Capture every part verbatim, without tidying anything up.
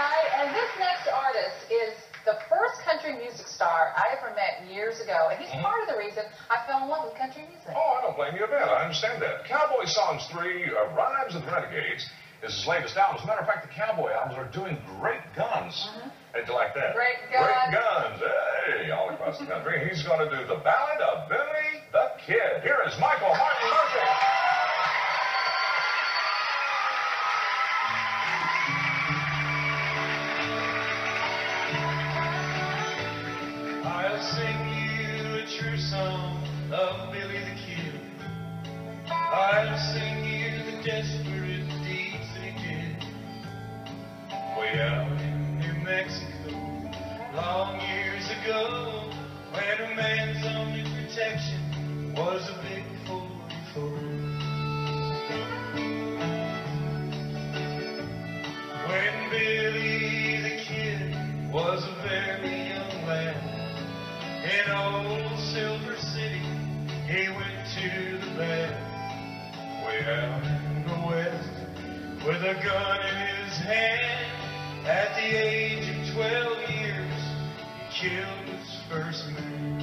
right, and this next artist is the first country music star I ever met years ago, and he's mm-hmm. part of the reason I fell in love with country music. Oh, I don't blame you a bit. I understand that. Cowboy Songs three, uh, Rhymes of the Renegades, is his latest album. As a matter of fact, the Cowboy albums are doing great guns. Mm-hmm. How'd you like that? Great guns. Great guns. Hey, all across the country. He's going to do the Ballad of Billy the Kid. Here is Michael Martin Murphy. I'll sing you a true song of Billy the Kid. I'll sing you the desperate deeds that he did. Way out in New Mexico, long years ago, when a man's only protection was a big forty-four. When Billy the Kid was a very young lad, in old Silver City, he went to the bed. Way out in the west, with a gun in his hand, at the age of twelve years, he killed his first man.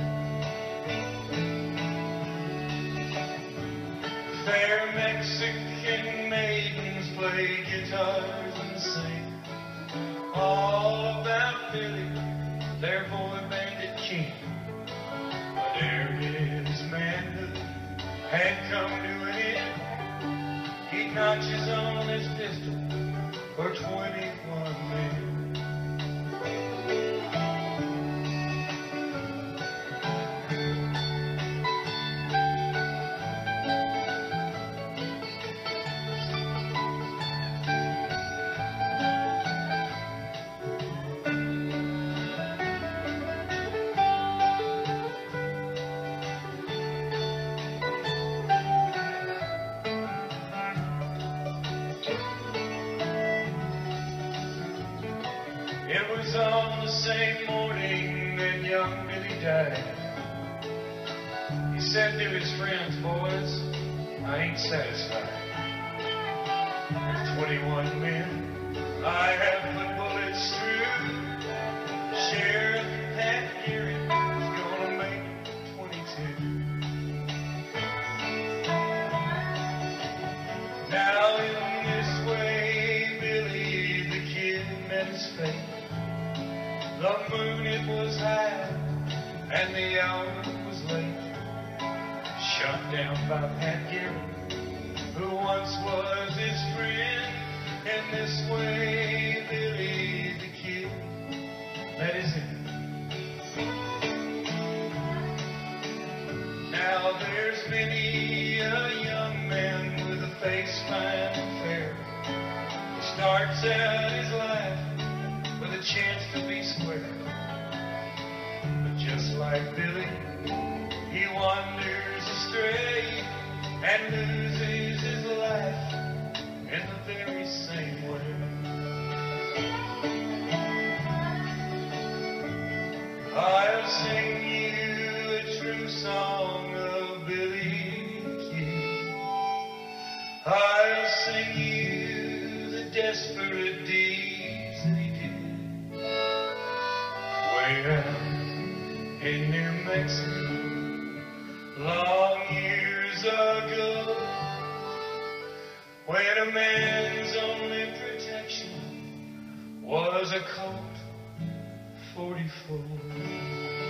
Fair Mexican maidens play guitars and sing all about Billy, their boy bandit king. Ere his manhood had come to an end, he notches on his pistol for twenty-one men. It was on the same morning that young Billy died. He said to his friends, boys, I ain't satisfied. There's twenty-one men I have put bullets through. Sheriff Pat Garrett is gonna make twenty-two. Now in this way, Billy the Kid met his fate. The moon, it was high, and the hour was late. Shot down by Pat Garrett, who once was his friend. And this way, Billy the Kid met his end. Now there's many a young man with a face fine and fair. He starts out his life with a chance to be square. But just like Billy, he wanders astray and loses his life in the very same way. I'll sing you a true song of Billy the Kid. I'll sing you the desperate deeds that he did. Way out in New Mexico, long years ago, when a man's only protection was a Colt forty-four.